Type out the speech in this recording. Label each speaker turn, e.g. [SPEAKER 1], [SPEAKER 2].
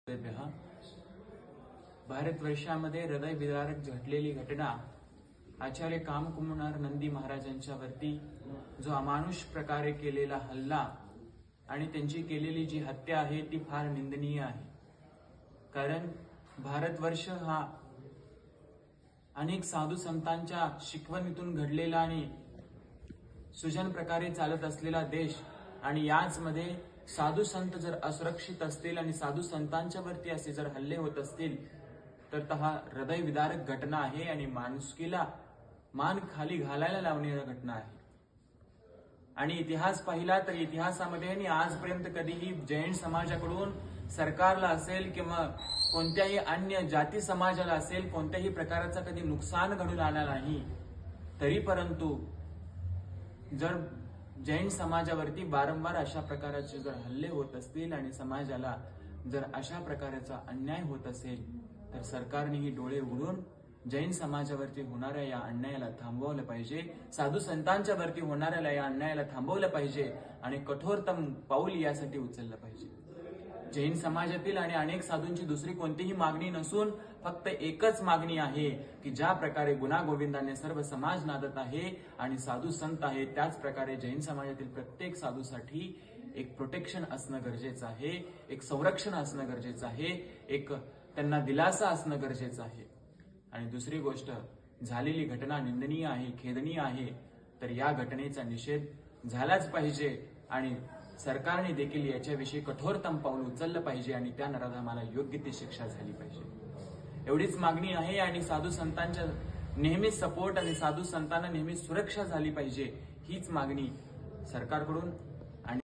[SPEAKER 1] भारतवर्षामध्ये हृदयविदारक घडलेली घटना आचार्य कामकुमार नंदी महाराजांच्या वरती जो अमानुष प्रकारे केलेला हल्ला आणि त्यांची केलेली जी हत्या आहे ती फार निंदनीय आहे। कारण भारतवर्ष हा अनेक साधू संतांच्या शिकवणीतून घडलेला आणि सुजन प्रकारे चालत असलेला देश, आणि याच मध्ये साधू संत जर असुरक्षित असतील आणि साधू संतांच्या वरती असे जर हल्ले होत असतील तर हा हृदयविदारक घटना आहे आणि माणुसकीला मान खाली घालायला लावणारी घटना आहे। आणि इतिहास पाहिला तर इतिहासामध्ये आजपर्यंत कधीही जैन समाजाकडून सरकारला असेल किंवा कोणत्याही अन्य जाती समाजाला असेल कोणत्याही प्रकारचा कधी नुकसान घडून आला नाही। तरी परंतु जर जैन समाजावरती वारंवार अशा प्रकारचे जर हल्ले होत असतील आणि समाजाला जर अशा प्रकारचा अन्याय होत असेल तर सरकारनेही डोळे उघडून जैन समाजावरती होणाऱ्या या अन्यायाला थांबवलं पाहिजे, साधू संतांच्या वरती होणाऱ्या या अन्यायाला थांबवलं पाहिजे आणि कठोरतम पाऊल यासाठी उचललं पाहिजे। जैन समाजातील आणि अनेक साधूंची दुसरी कोणतीही मागणी नसून फक्त एकच मागणी आहे की ज्या प्रकारे गुणा गोविंदाने सर्व समाज नादत आहे आणि साधू संत आहे, त्याच प्रकारे जैन समाजातील प्रत्येक साधूसाठी एक प्रोटेक्शन असणं गरजेचं आहे, एक संरक्षण असणं गरजेचं आहे, एक त्यांना दिलासा असणं गरजेचं आहे। आणि दुसरी गोष्ट, झालेली घटना निंदनीय आहे, खेदनीय आहे, तर या घटनेचा निषेध झालाच पाहिजे आणि सरकारने देखील याच्याविषयी कठोरतम पाऊल उचललं पाहिजे आणि त्या नराधमाला योग्य ती शिक्षा झाली पाहिजे, एवढीच मागणी आहे। आणि साधू संतांच्या नेहमीच सपोर्ट आणि साधू संतांना नेहमी सुरक्षा झाली पाहिजे हीच मागणी सरकारकडून